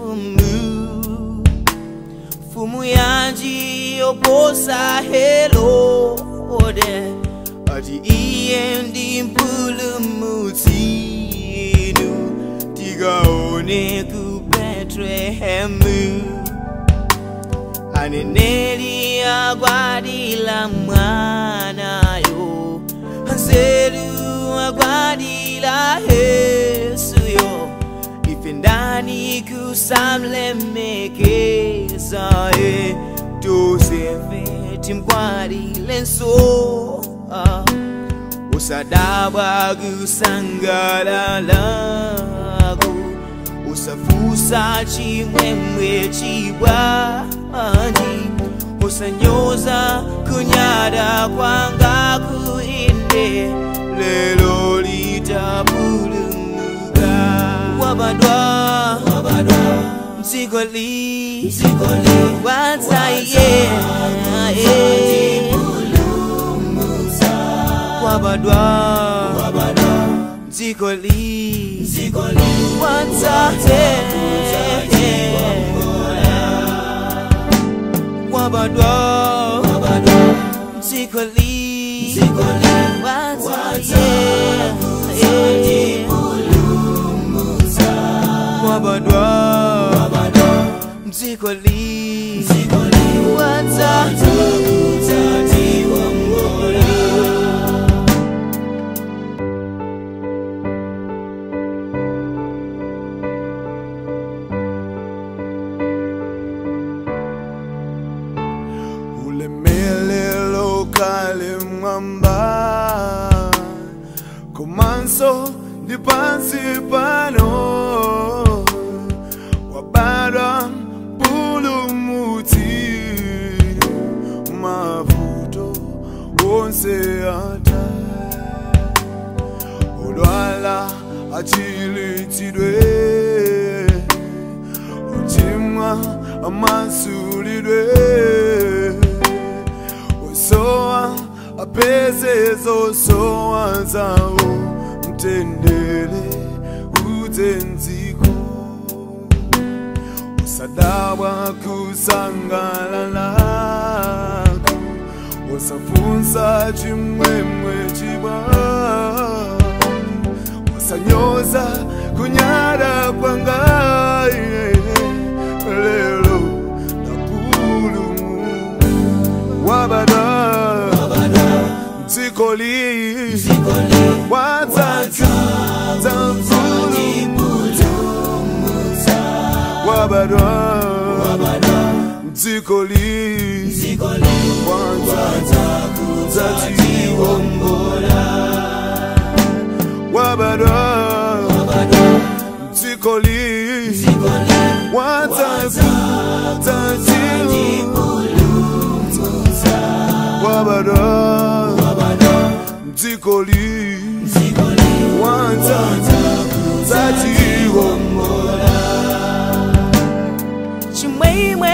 fumu fumu yanji oposa hello ode adi iendi mpulumutinu tigaone ku Bethlehem aneneli agwadila mwanayo Hanzeru agwadila Yesu yo ifendani kusamlemekeza Josepheti mgwadile nso usadaba gusangalalago usafusa chimwemwe chibwa usanyoza kunyada kwanga kuinde lelo litapulumuka wabadwa mzigoli wataye wabadwa mzigoli wataye wabadwa mzigoli wataye wabadwa mzigoli wataye Ulemelelo kale mwamba Komanso di pansi pano Wabada pulumuti Mavuto onse ata Olwala achilitidwe Uchimwa amasulidwe Soa apezezo soa zao mtendele utenziko usadabwa kusangalalako usafunsa chimwemwe chiba usanyoza kunyada kwanga lelo napulumu wabada mzigoli watatu wabadwa mzigoli watatu wabadwa mzigoli watatu wabadwa mzigoli watatu chimwemwe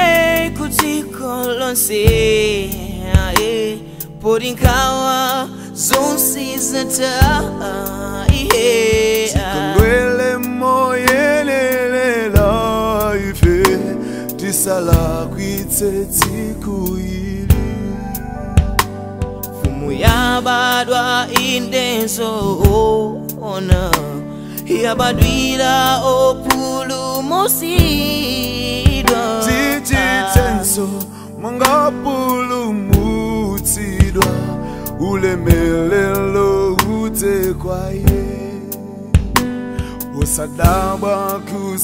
kutikolonse porinkawa zonse zata tikondwele moyelela ife tisala kwitsetikuili fumu yabadwa indenso ona yabadwila opulumusidwa tichitenso mangapulumutsidwa ulemelelo utekwaye usadabwa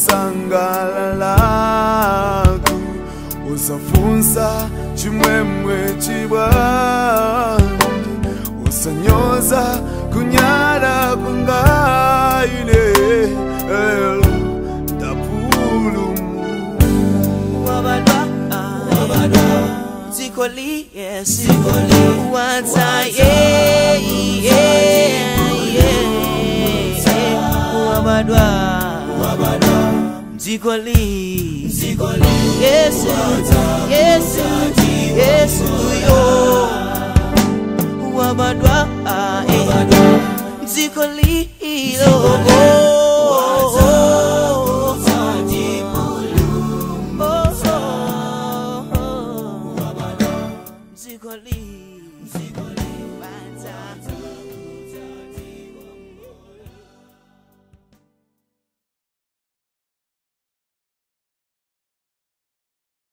kusangalalaku usafunsa chimwemwe chibwa usanyoza kunyada kungaine elo ndapulumu wabadwa mzigoli wataye wabadwa mzigoli Yesu yo wabadwa mzigoli lo